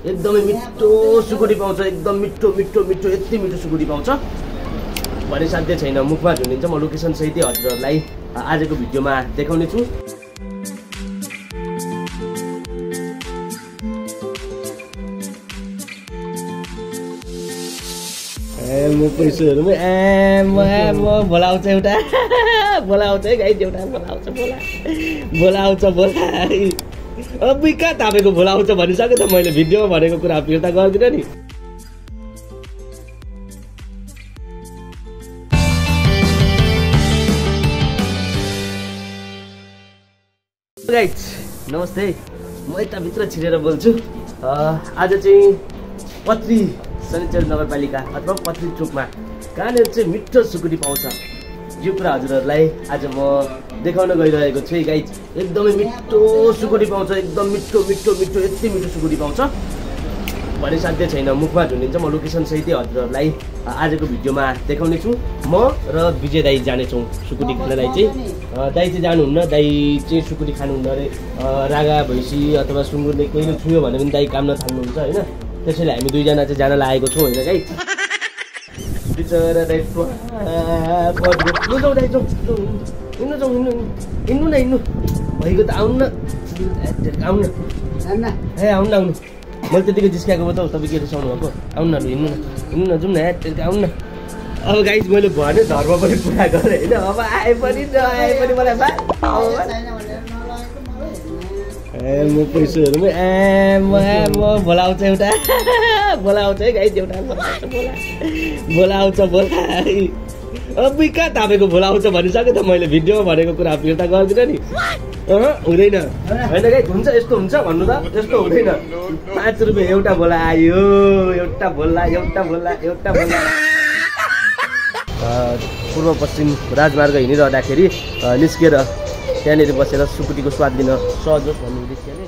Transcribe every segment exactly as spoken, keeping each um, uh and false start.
एकदमै मिठो सुकुटी पाउँछ एकदम मिठो मिठो मिठो यति मिठो सुकुटी पाउँछ भने साध्य छैन मुखमा झुन्डिन्छ। म लोकेसन सहितै हजुरहरूलाई आजको भिडियोमा देखाउने छु। ए म पैसाहरुमा ए म म बोलाउँछ एउटा बोलाउँछ है गाइस एउटा बोलाउँछ बोला बोलाउँछ बोला अब बिका तपाईको बोलाउँछ भनिसके त मैले भिडियोमा भनेको कुरा फिर्ता गर्दिन नि। गाइस नमस्ते म यता भित्र छिरेर बोल्छु। आज चाहिँ पत्री शनिचर नगरपालिका अथवा पत्री चोकमा कहाँनिर चाहिँ मिठो सुकुटी पाउँछ यो कुरा हजुरहरूलाई आज म देखाउन गइरहेको छु। गाइस एकदमै मिठो सुकुटी पाउँछ एकदम मिठो मिठो मिठो यति मिठो सुकुटी पाउँछ भने साध्य छैन मुखमा झुन्डिन्छ। म लोकेसन सहितै हजुरहरूलाई आजको भिडियोमा देखाउने छु। म र विजय दाई जानेछौँ सुकुटी खानलाई चाहिँ। दाई चाहिँ जानुहुन्न, दाई चाहिँ सुकुटी खानुहुन्न अरे। रागा भैँसी अथवा सुँगुरले केही छुयो भने पनि दाई काम नथाल्नुहुन्छ होइन। त्यसैले हामी दुईजना चाहिँ जान लागेको छौँ होइन गाइस। बिचरा दाइ जाउँ दाइ जाउँ हिँड्नु जाउँ हिँड्नु हिँड्नु न हिँड्नु भइगयो त आउनु न आउनु न ए आउनु न आउनु मैले त्यतिकै जिस्काएको त तपाईँ के रिसाउनु भएको आउनु न हिँड्नु न हिँड्नु न जाउँ न हेट आउनु न। अब गाइस मैले भने धर्म पनि पुरा गरेँ होइन। अब आए पनि आए पनि मलाई ए म पैसाहरुमा ए म म बोलाउँछ एउटा बोलाउँछ है गाइस एउटा बोलाउँछ बोला बोलाउँछ बोला अब बिका तपाईको बोलाउँछ भनिसके त मैले भिडियोमा भनेको कुरा फिर्ता गर्दिन नि। अह हुँदैन होइन गाइस हुन्छ यस्तो हुन्छ भन्नु त यस्तो हुँदैन। पाँच रुपियाँ एउटा बोला आयो एउटा बोला एउटा बोला एउटा बोला। पूर्व पश्चिम राजमार्ग हिँडिरहँदाखेरि निस्केर त्यहाँनिर बसेर सुकुटीको स्वाद लिन सहज होस् भन्ने उद्देश्यले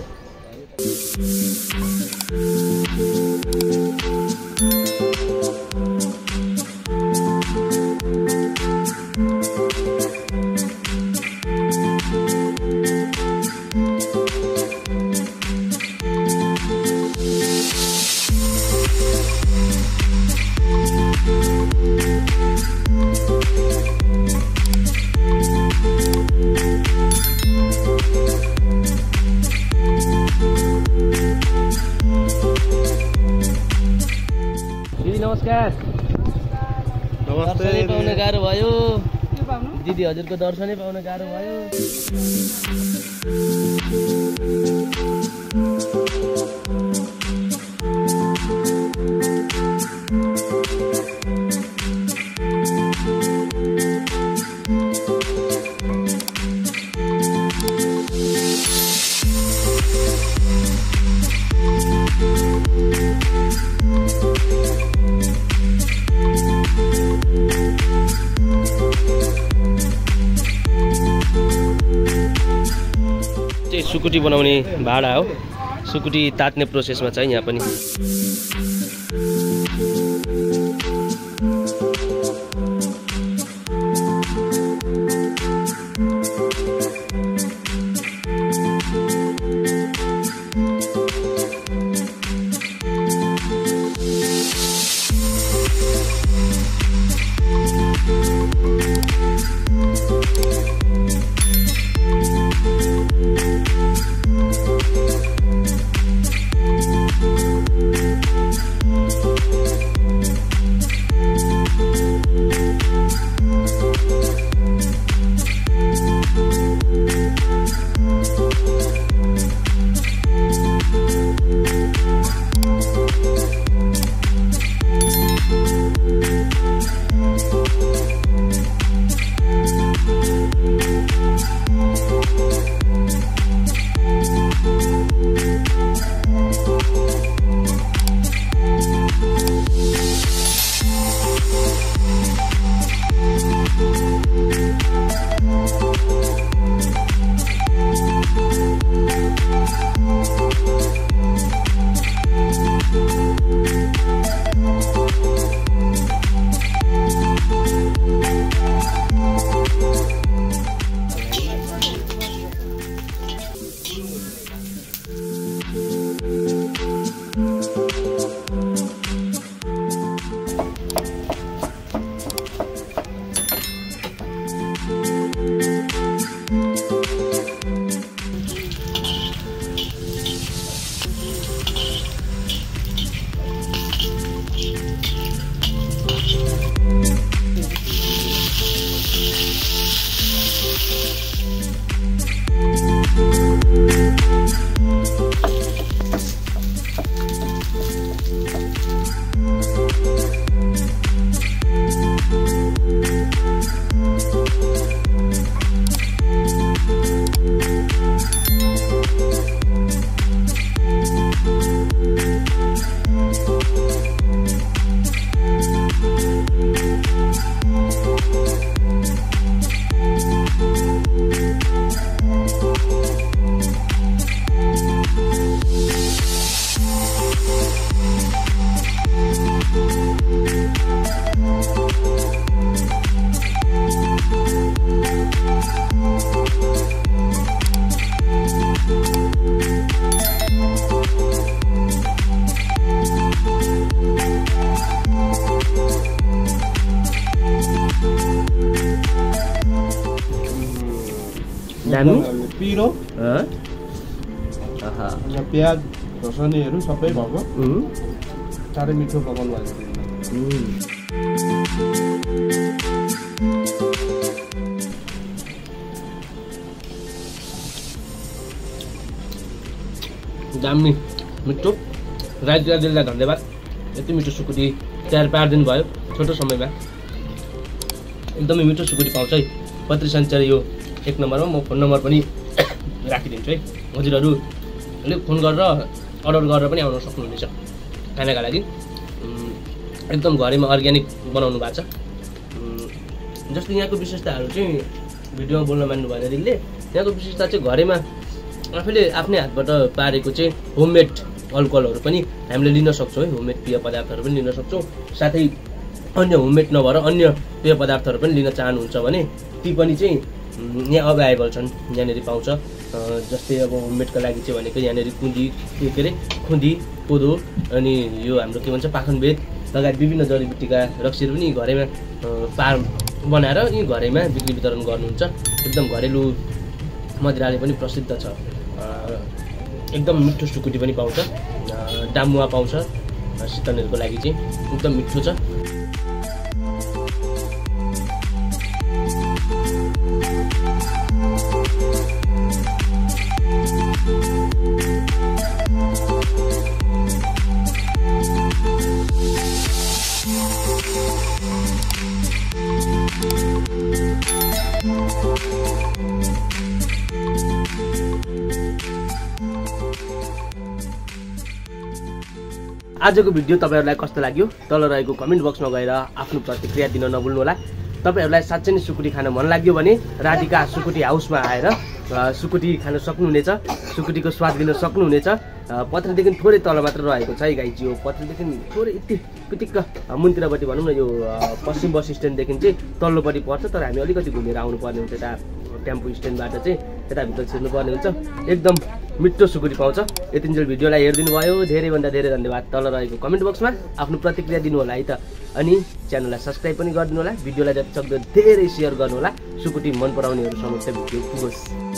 नमस्कार। दर्शनै पाउन गाह्रो भयो दिदी हजुरको दर्शनै पाउन गाह्रो भयो। सुकुटी बनाउने भाडा हो। सुकुटी तात्ने प्रोसेसमा छ यहाँ पनि। दामी पिरो अँ आहा प्याज खोर्सानीहरू सबै भएको साह्रै मिठो पकाउनु भएको दामी मिठो। राधिका दिदीलाई धन्यवाद, यति मिठो सुकुटी तयार पारिदिनु भयो छोटो समयमा। एकदमै मिठो सुकुटी पाउँछ है पत्री सञ्चार यो एक नम्बरमा। म फोन नम्बर पनि राखिदिन्छु है, हजुरहरूले फोन गरेर अर्डर गरेर पनि आउन सक्नुहुनेछ खानाका लागि। एकदम घरैमा अर्ग्यानिक बनाउनु भएको छ। जस्तो यहाँको विशेषताहरू चाहिँ भिडियोमा बोल्न मान्नु भएन दिदीले, यहाँको विशेषता चाहिँ घरैमा आफैले आफ्नै हातबाट पारेको चाहिँ होममेड अल्कोहलहरू पनि हामीले लिन सक्छौँ है, होममेड पेय पदार्थहरू पनि लिन सक्छौँ। साथै अन्य होममेड नभएर अन्य पेय पदार्थहरू पनि लिन चाहनुहुन्छ भने ती पनि चाहिँ यहाँ अभाइलेबल छन्, यहाँनिर पाउँछ। जस्तै अब होममेडको लागि चाहिँ भनेको यहाँनिर कुन्दी के के अरे खुन्दी कोदो अनि यो हाम्रो के भन्छ पाखनबेद लगायत विभिन्न जडीबुटीका रक्सीहरू पनि घरैमा पार बनाएर यी घरैमा बिक्री वितरण गर्नुहुन्छ। एकदम घरेलु मदिराले पनि प्रसिद्ध छ। एकदम मिठो सुकुटी पनि पाउँछ, डामुवा पाउँछ शीतलहरूको लागि चाहिँ एकदम मिठो छ। आजको भिडियो तपाईहरुलाई कस्तो लाग्यो तल रहेको कमेन्ट बक्समा गएर आफ्नो प्रतिक्रिया दिन नभुल्नु होला। तपाईहरुलाई साच्चै नै सुकुटी खान मन लाग्यो भने राधिका सुकुटी हाउसमा आएर सुकुटी खान सक्नुहुनेछ, सुकुटीको स्वाद लिन सक्नुहुनेछ। पत्रीदेखि थोरै तल मात्र रहेको छ है गाइज, यो पत्रीदेखि थोरै यति पिटिक्क मुन्तिरपट्टि भनौँ न, यो पश्चिम बस स्ट्यान्डदेखि चाहिँ तल्लोपट्टि पर्छ। तर हामी अलिकति घुमेर आउनुपर्ने हुन्छ, यता टेम्पो स्ट्यान्डबाट चाहिँ यताभित्र छिर्नुपर्ने हुन्छ। एकदम मिठो सुकुटी पाउँछ। यतिन्जेल भिडियोलाई हेरिदिनु भयो, धेरैभन्दा धेरै धन्यवाद। तल रहेको कमेन्ट बक्समा आफ्नो प्रतिक्रिया दिनु होला है त। अनि च्यानललाई सब्स्क्राइब पनि गरिदिनु होला, भिडियोलाई जति सक्दो धेरै सेयर गर्नु होला, सुकुटी मन पराउनेहरू समक्ष भिडियो पुगोस्।